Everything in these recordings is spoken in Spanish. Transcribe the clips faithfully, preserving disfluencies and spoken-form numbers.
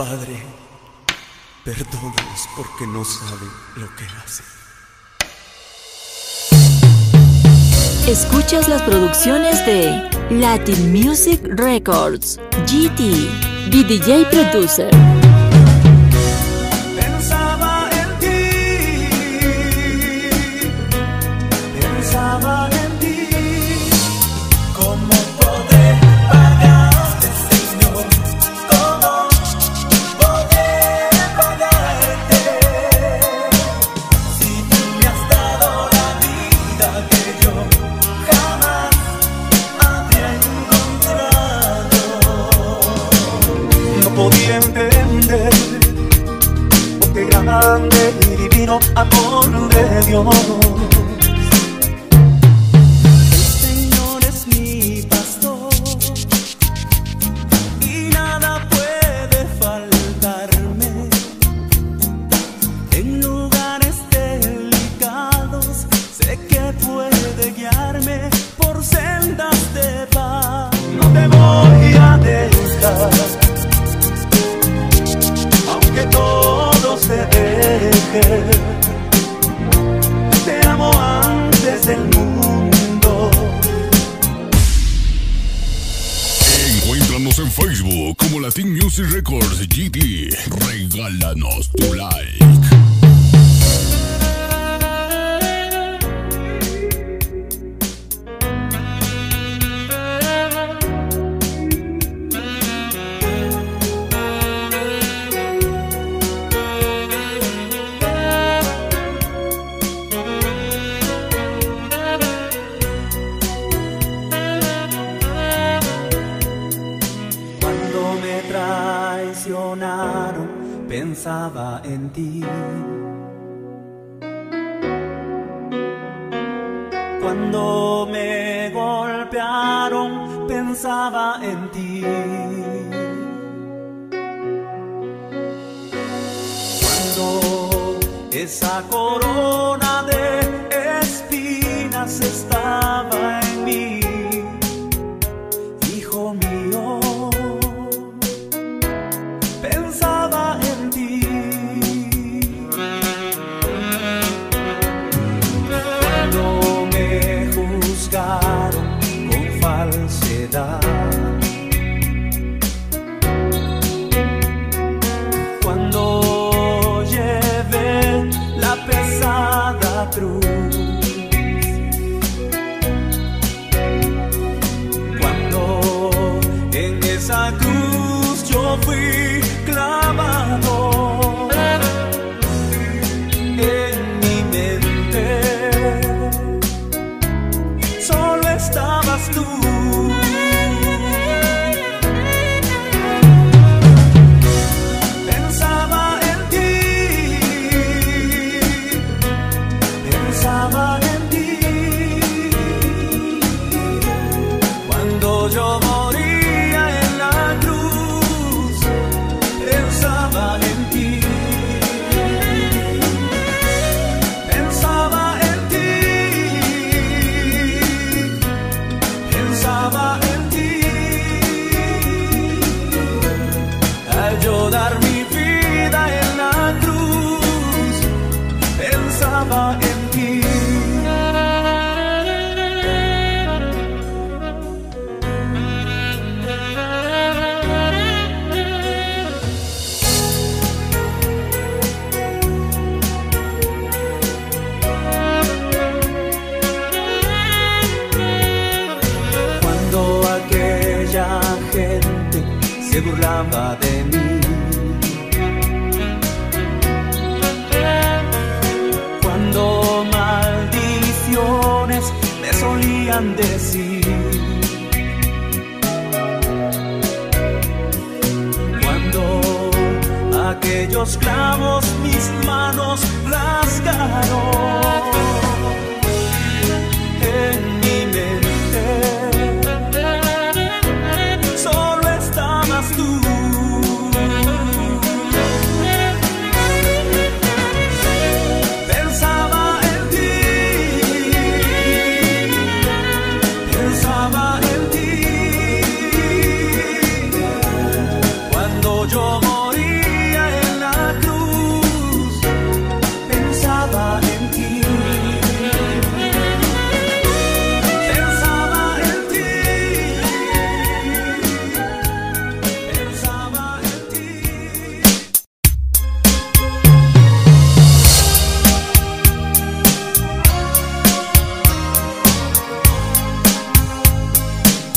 Padre, perdónalos porque no saben lo que hacen. Escuchas las producciones de Latin Music Records, G T, the D J Producer. Pensaba en ti, pensaba en ti. ¿Cómo podré pagarte, Señor? ¿Cómo podré pagarte? Si tú me has dado la vida que yo jamás había encontrado. No podía entender qué grande y divino amor de Dios. El Señor es mi pastor y nada puede faltarme. En lugares delicados sé que puede guiarme por sendas de paz. No te voy a dejar, aunque todo se deje. Te amo antes del mundo. Encuéntranos en Facebook como Latin Music Records G T. Regálanos tu like. Pensaba en ti. Cuando me golpearon, pensaba en ti. Cuando esa corona de espinas estaba en mí, hijo mío, pensaba en ti. Cuando me juzgaron con falsedad, cuando llevé la pesada cruz, cuando en esa cruz yo fui clavado, en mi mente solo estabas tú. Pensaba en ti, pensaba en ti. Cuando yo moría en la cruz, pensaba en ti, pensaba en ti, pensaba en ti. Al yo dar mi vida en la cruz, pensaba en ti. Gente se burlaba de mí, cuando maldiciones me solían decir, cuando aquellos clavos mis manos rasgaron, en mi mente solo estabas tú. Pensaba en ti, pensaba en ti. Cuando yo morí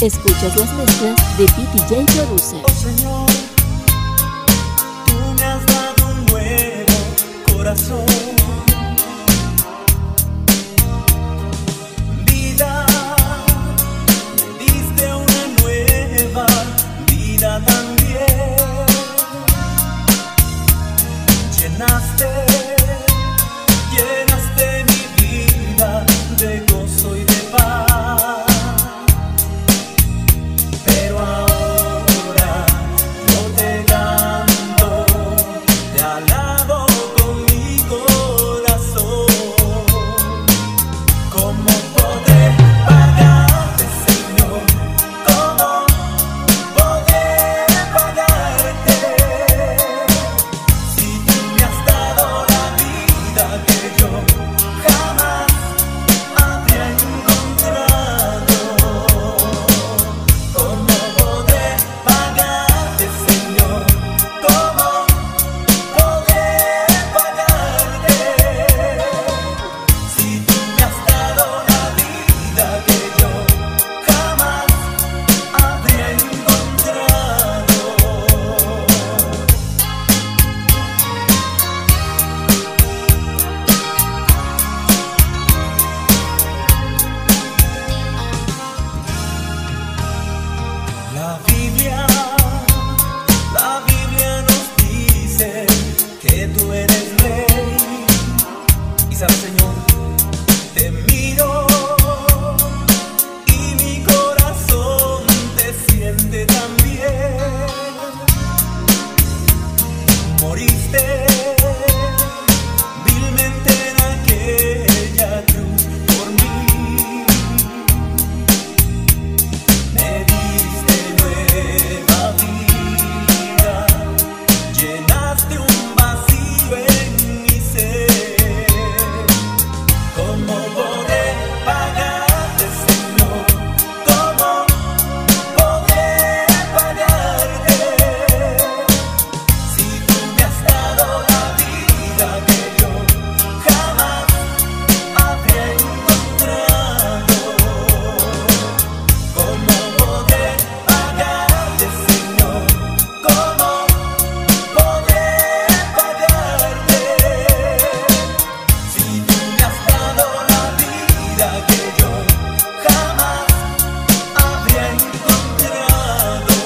Escuchas las mezclas de B D J Producer. Oh Señor, tú me has dado un nuevo corazón, vida, me diste una nueva vida también, llenaste, llenaste mi vida de gozo y de paz. Pero ahora yo te canto, te alabo con mi corazón. ¿Cómo poder pagarte, Señor? ¿Cómo poder pagarte? Si tú me has dado la vida que yo jamás habría encontrado. ¿Cómo poder pagarte, Señor? ¿Cómo poder pagarte? Si tú me has dado la vida que yo jamás habría encontrado. La Biblia, la Biblia nos dice que tú eres rey. Y sabes, Señor, te miro y mi corazón te siente también. Moriste vilmente en aquella cruz por mí. Me diste nueva vida, llenaste un vacío en mi ser. ¿Cómo poder pagarte, Señor? ¿Cómo poder pagarte? Si tú me has dado la vida que yo jamás habría encontrado. ¿Cómo poder pagarte, Señor? ¿Cómo poder pagarte? Si tú me has dado la vida que yo jamás habría encontrado.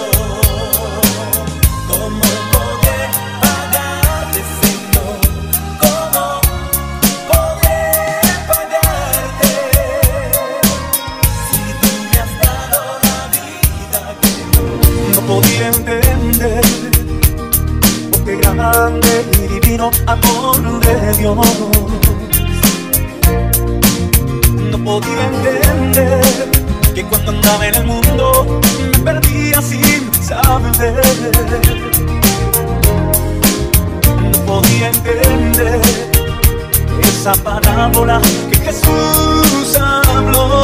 ¿Cómo poder pagarte, Señor? ¿Cómo poder pagarte? Si tú me has dado la vida que yo no podía entender, porque grande y divino amor de Dios. No podía entender que cuando andaba en el mundo me perdía sin saber. No podía entender esa parábola que Jesús habló.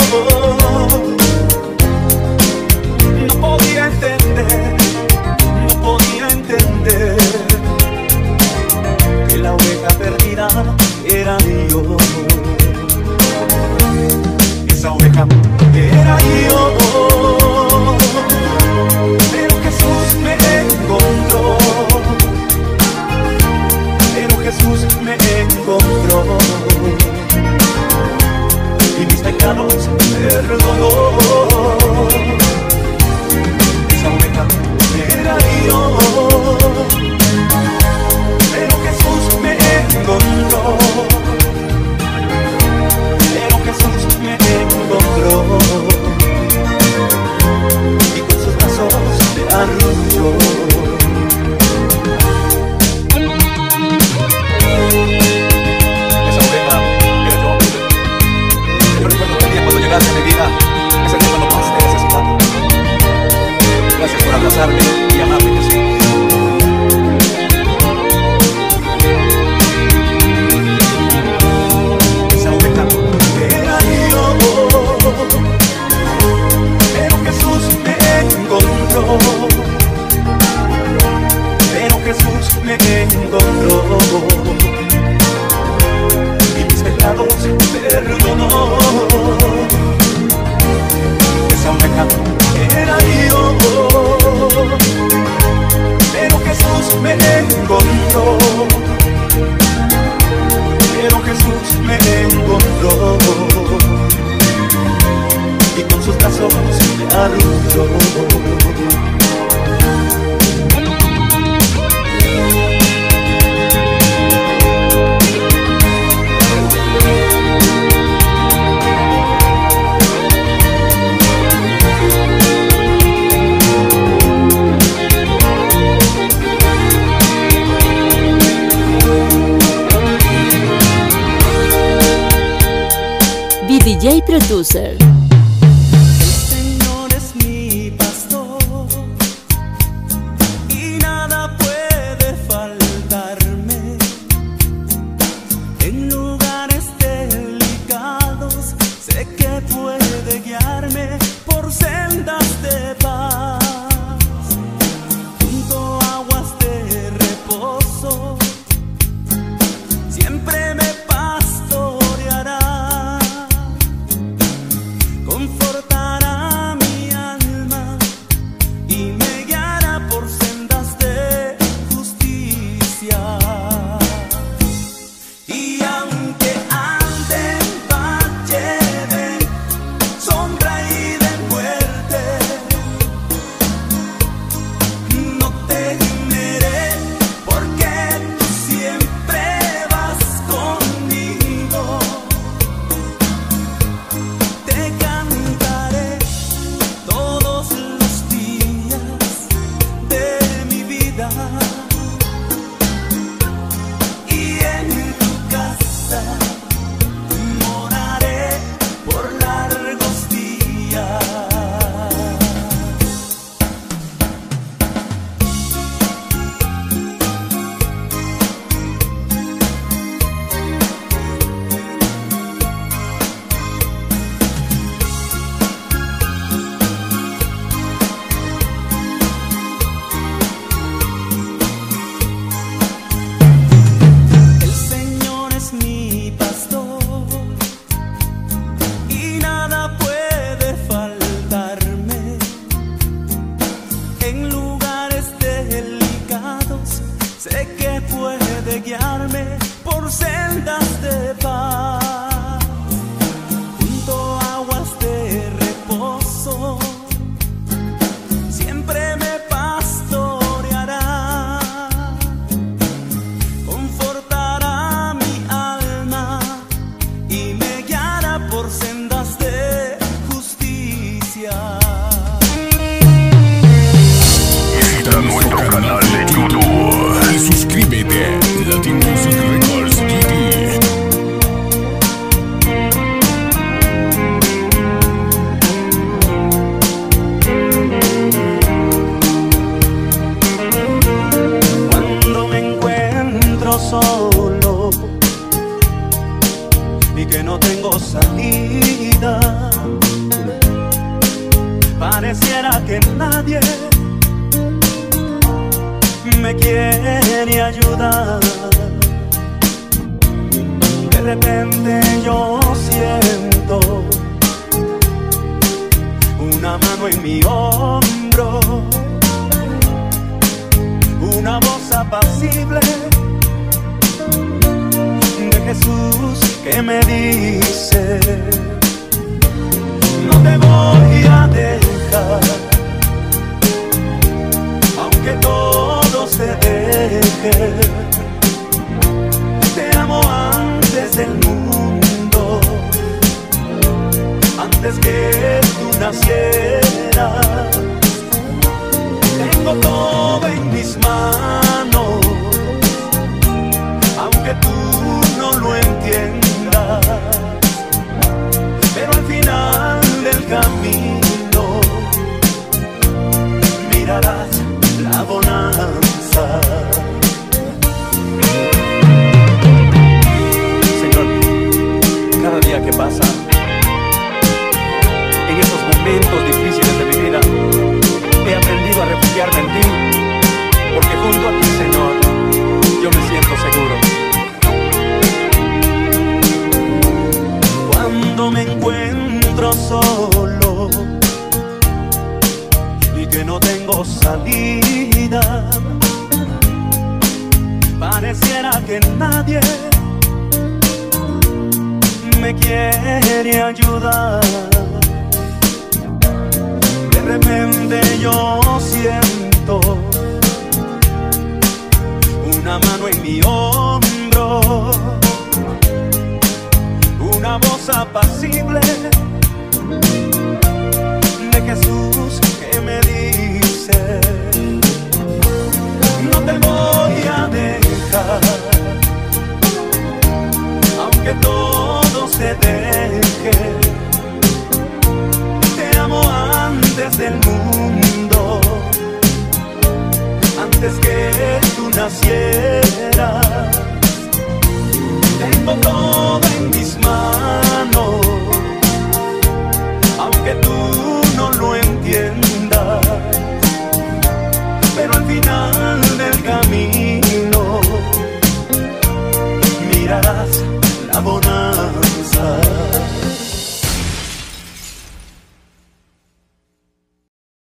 No podía entender, no podía entender que la oveja perdida era yo. Esa oveja era yo. Pero Jesús me encontró. Pero Jesús me encontró. Y mis pecados perdonó. D J Producer. repente yo siento una mano en mi hombro, una voz apacible de Jesús que me dice: no te voy a dejar, aunque todo se deje. Te amo antes del mundo, antes que tú nacieras.